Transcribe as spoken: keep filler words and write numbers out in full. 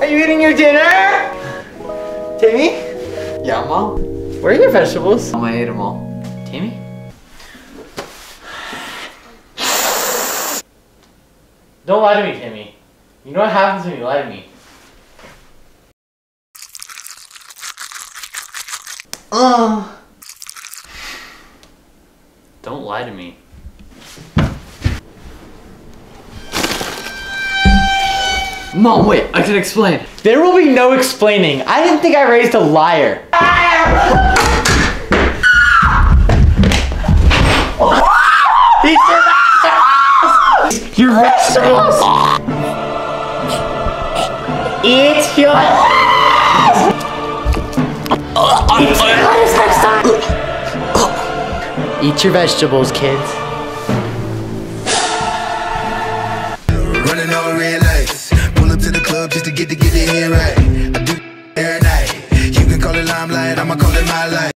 you eating your dinner? Timmy? Yeah, Mom? Where are your vegetables? Mom, I ate them all. Timmy? Don't lie to me, Timmy. You know what happens when you lie to me. Uh. Don't lie to me. Mom, wait, I can explain. There will be no explaining. I didn't think I raised a liar. Eat your vegetables! Eat your Eat your vegetables, kids. Running on red lights. Pull up to the club just to get to get it here right. I do every night. You can call it limelight, I'ma call it my life.